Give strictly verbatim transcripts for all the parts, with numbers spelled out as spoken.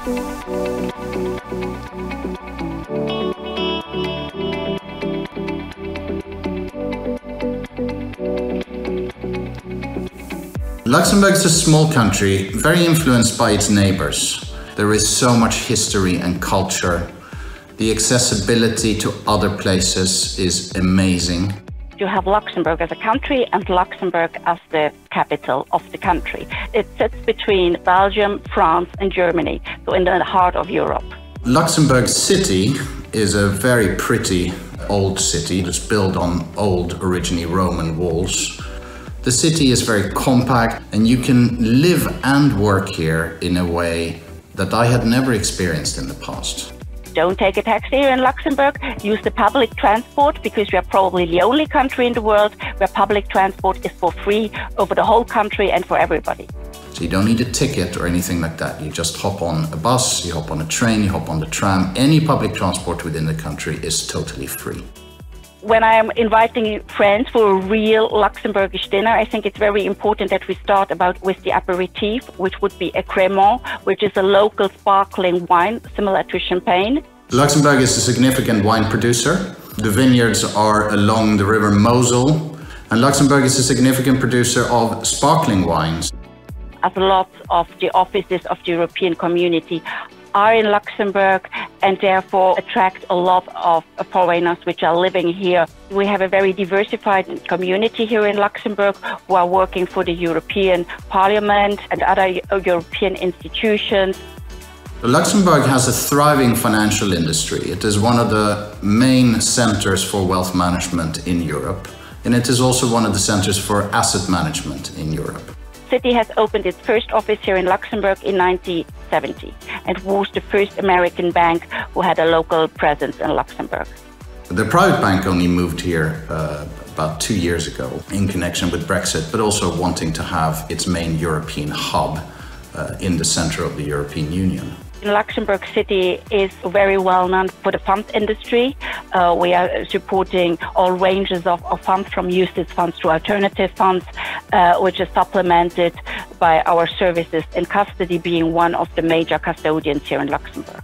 Luxembourg is a small country, very influenced by its neighbors. There is so much history and culture. The accessibility to other places is amazing. You have Luxembourg as a country and Luxembourg as the capital of the country. It sits between Belgium, France and Germany, so in the heart of Europe. Luxembourg City is a very pretty old city that's built on old, originally Roman walls. The city is very compact and you can live and work here in a way that I had never experienced in the past. Don't take a taxi here in Luxembourg. Use the public transport because we are probably the only country in the world where public transport is for free over the whole country and for everybody. So you don't need a ticket or anything like that. You just hop on a bus, you hop on a train, you hop on the tram. Any public transport within the country is totally free. When I am inviting friends for a real Luxembourgish dinner, I think it's very important that we start about with the aperitif, which would be a crémant, which is a local sparkling wine similar to champagne. Luxembourg is a significant wine producer. The vineyards are along the river Mosel, and Luxembourg is a significant producer of sparkling wines. As lots of the offices of the European community are in Luxembourg and therefore attract a lot of foreigners which are living here. We have a very diversified community here in Luxembourg who are working for the European Parliament and other European institutions. Luxembourg has a thriving financial industry. It is one of the main centers for wealth management in Europe, and it is also one of the centers for asset management in Europe. Citi has opened its first office here in Luxembourg in nineteen seventy and was the first American bank who had a local presence in Luxembourg. The private bank only moved here uh, about two years ago in connection with Brexit, but also wanting to have its main European hub uh, in the center of the European Union. In Luxembourg, Citi is very well known for the fund industry. Uh, we are supporting all ranges of, of funds, from U C I T S funds to alternative funds, uh, which is supplemented by our services in custody, being one of the major custodians here in Luxembourg.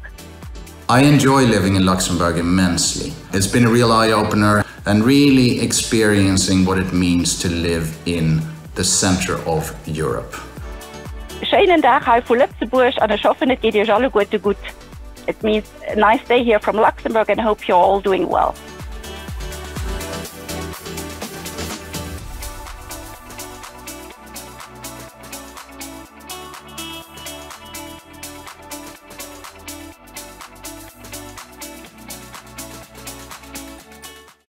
I enjoy living in Luxembourg immensely. It's been a real eye-opener and really experiencing what it means to live in the center of Europe. Schönen Tag hier von Luxembourg and I hoffe it geht euch alle gut gut. It means a nice day here from Luxembourg and hope you're all doing well.